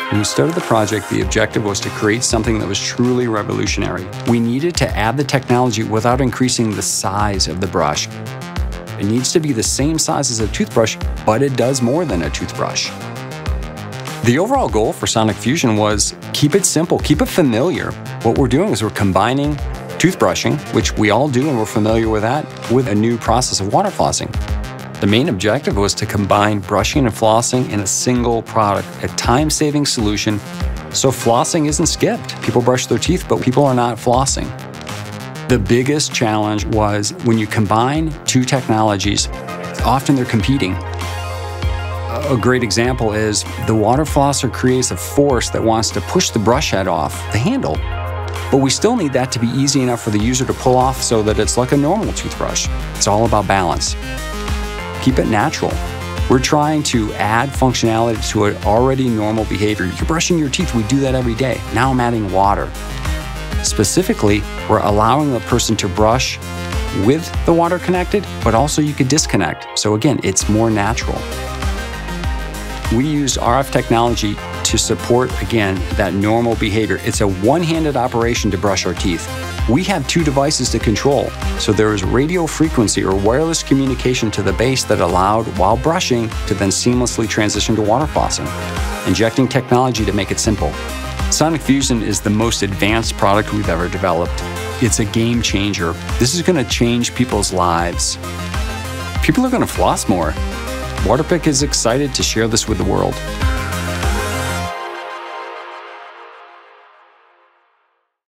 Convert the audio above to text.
When we started the project, the objective was to create something that was truly revolutionary. We needed to add the technology without increasing the size of the brush. It needs to be the same size as a toothbrush, but it does more than a toothbrush. The overall goal for Sonic Fusion was keep it simple, keep it familiar. What we're doing is we're combining toothbrushing, which we all do and we're familiar with that, with a new process of water flossing. The main objective was to combine brushing and flossing in a single product, a time-saving solution, so flossing isn't skipped. People brush their teeth, but people are not flossing. The biggest challenge was when you combine two technologies, often they're competing. A great example is the water flosser creates a force that wants to push the brush head off the handle, but we still need that to be easy enough for the user to pull off so that it's like a normal toothbrush. It's all about balance. Keep it natural. We're trying to add functionality to an already normal behavior. You're brushing your teeth, we do that every day. Now I'm adding water. Specifically, we're allowing the person to brush with the water connected, but also you could disconnect. So again, it's more natural. We used RF technology to support, again, that normal behavior. It's a one-handed operation to brush our teeth. We have two devices to control, so there is radio frequency or wireless communication to the base that allowed, while brushing, to then seamlessly transition to water flossing, injecting technology to make it simple. Sonic Fusion is the most advanced product we've ever developed. It's a game changer. This is going to change people's lives. People are going to floss more. Waterpik is excited to share this with the world.